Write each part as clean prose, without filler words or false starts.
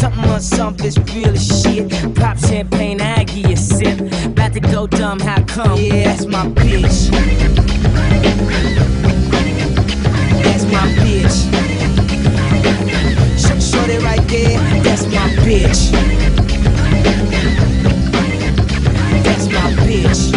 Something on something is real as shit. Pop champagne, I give you a sip. About to go dumb, how come? Yeah, that's my bitch. That's my bitch. Shorty right there, that's my bitch. That's my bitch.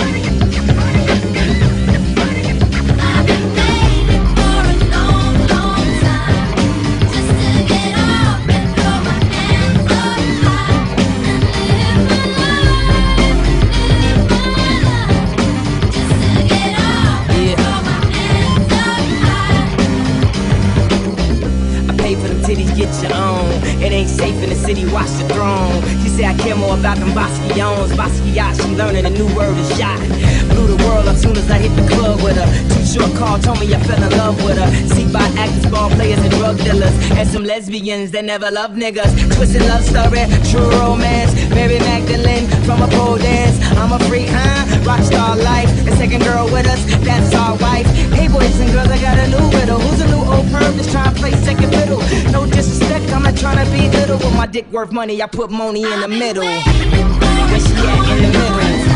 Get your own. It ain't safe in the city, watch the throne. She say I care more about them Basquions. Basquiat, she learning a new word is yacht. Blew the world up soon as I hit the club with her. Too short call, told me I fell in love with her. See by actors, ball players, and drug dealers. And some lesbians that never love niggas. Twisted love story, true romance. Mary Magdalene from a pole dance. I'm a freak, huh? Rockstar life. The second girl with us, that's our wife. Hey boys and girls, I got a new riddle. Who's a new old perv that's trying to play second fiddle? No disrespect, I'm not trying to be little. With my dick worth money, I put money in the middle. Where she at in the middle?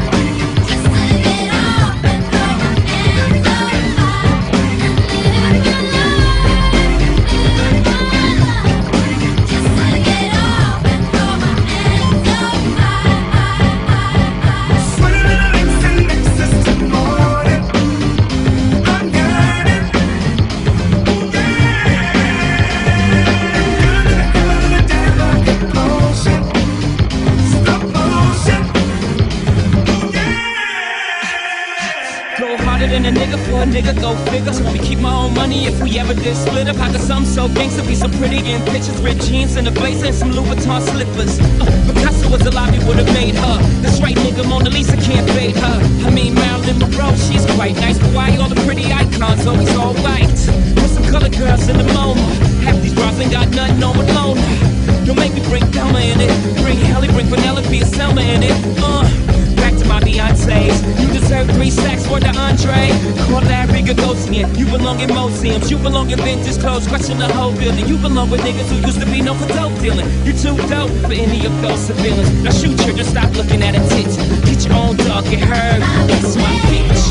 Than a nigga for a nigga, go figure. We keep my own money if we ever did split up. How could some so gangsta be so pretty in pictures? Ripped jeans and a blazer and some Louis Vuitton slippers. Picasso was alive, he would've made her. This right nigga, Mona Lisa can't fade her. I mean Marilyn Monroe, she's quite nice, but why all the pretty icons always all white? Put some color girls in the MoMA. Half these bras ain't got nothing on with Lona. Don't make me bring Thelma in it. Bring Halle, bring Penelope and Selma in it. Back to my Beyonce's. You deserve 3 sacks for the entree. Call Larry Gagosian. You belong in museums. You belong in vintage clothes. Question the whole building. You belong with niggas who used to be known for dope dealing. You too dope for any of those civilians. Now shoot her, just stop looking at her tits. Get your own dog, get her. That's my bitch.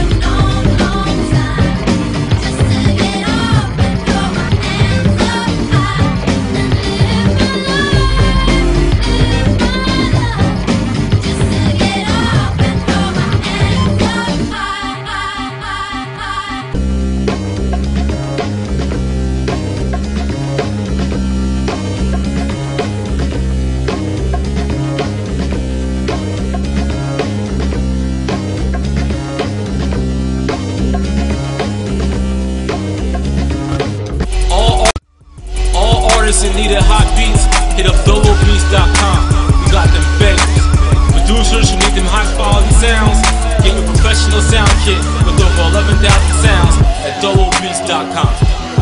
In need of hot beats, hit up dolobeats.com. We got them bangers. Producers who need them high quality sounds, get your professional sound kit with over 11,000 sounds at dolobeats.com.